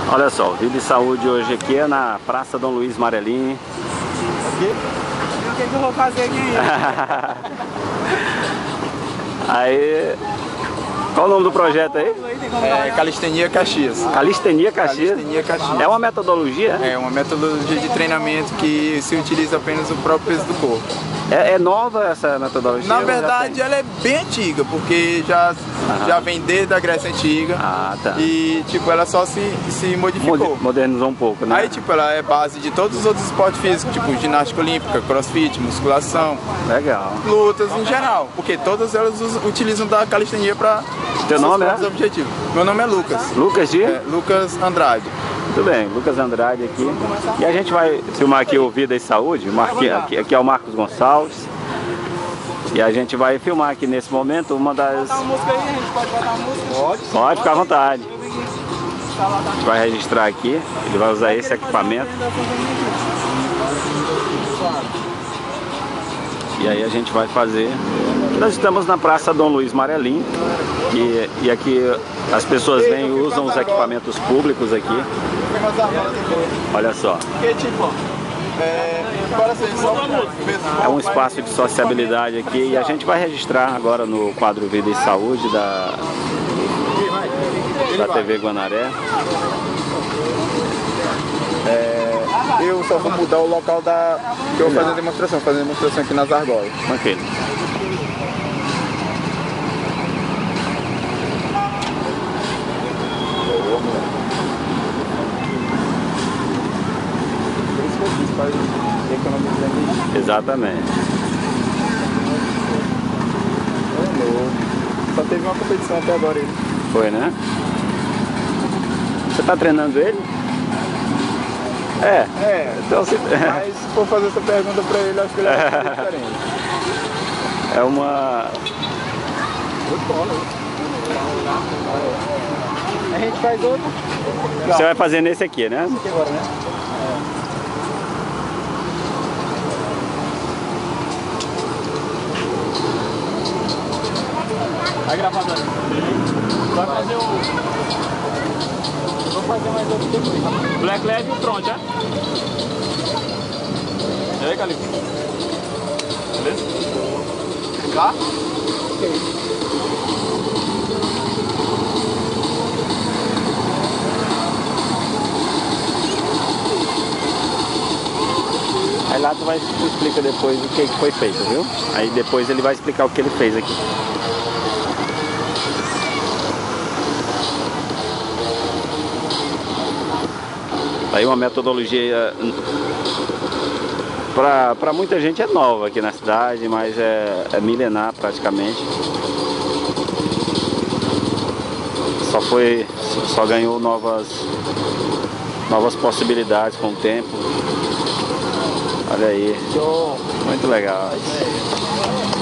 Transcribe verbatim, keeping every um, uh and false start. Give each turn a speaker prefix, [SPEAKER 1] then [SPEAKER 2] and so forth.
[SPEAKER 1] Olha só, o Vida e Saúde hoje aqui é na Praça Dom Luiz Marelini.
[SPEAKER 2] O que, que eu vou fazer aqui?
[SPEAKER 1] Aí, qual o nome do projeto aí?
[SPEAKER 3] É Calistenia Caxias.
[SPEAKER 1] Calistenia Caxias?
[SPEAKER 3] Calistenia Caxias.
[SPEAKER 1] É uma metodologia?
[SPEAKER 3] É uma metodologia de treinamento que se utiliza apenas o próprio peso do corpo.
[SPEAKER 1] É, é nova essa metodologia?
[SPEAKER 3] Na verdade, ela é bem antiga, porque já, já vem desde a Grécia Antiga.
[SPEAKER 1] Ah, tá.
[SPEAKER 3] E, tipo, ela só se, se modificou.
[SPEAKER 1] Modernizou um pouco, né?
[SPEAKER 3] Aí, tipo, ela é base de todos os outros esportes físicos, tipo ginástica olímpica, crossfit, musculação.
[SPEAKER 1] Legal.
[SPEAKER 3] Lutas em geral, porque todas elas utilizam da calistenia para
[SPEAKER 1] Teu nome é?
[SPEAKER 3] objetivos. Meu nome é Lucas.
[SPEAKER 1] Lucas de?
[SPEAKER 3] É, Lucas Andrade.
[SPEAKER 1] Tudo bem, Lucas Andrade aqui. E a gente vai filmar aqui o Vida e Saúde. Aqui, aqui é o Marcos Gonçalves. E a gente vai filmar aqui nesse momento uma das...
[SPEAKER 2] Botar uma música aí, a gente pode botar uma música?
[SPEAKER 1] Pode. Pode ficar à vontade. A gente vai registrar aqui. Ele vai usar esse equipamento. E aí a gente vai fazer... Nós estamos na Praça Dom Luiz Marelini. E, e aqui as pessoas vêm e usam os equipamentos públicos aqui. Olha só. É um espaço de sociabilidade aqui e a gente vai registrar agora no quadro Vida e Saúde da, da T V Guanaré.
[SPEAKER 3] É, eu só vou mudar o local da que eu vou fazer a demonstração, fazer a demonstração aqui nas argolas.
[SPEAKER 1] Ok. Exatamente.
[SPEAKER 3] Só teve uma competição até agora ele.
[SPEAKER 1] Foi, né? Você tá treinando ele? É.
[SPEAKER 3] É.
[SPEAKER 1] Então, se...
[SPEAKER 3] Mas se for fazer essa pergunta pra ele, acho que ele vai fazer diferente.
[SPEAKER 1] É uma...
[SPEAKER 2] A gente faz outro.
[SPEAKER 1] Você vai fazer nesse aqui, né?
[SPEAKER 2] Aqui agora, né? Vai gravadora. Vai fazer o... Vou fazer mais outro depois. Black Lab e o Tron, já? E aí, Calil? Beleza? Tá? Ok.
[SPEAKER 1] Aí lá tu vai tu explica depois o que foi feito, viu? Aí depois ele vai explicar o que ele fez aqui. Aí uma metodologia para muita gente é nova aqui na cidade, mas é, é milenar praticamente. Só foi, só ganhou novas, novas possibilidades com o tempo. Olha aí, muito legal.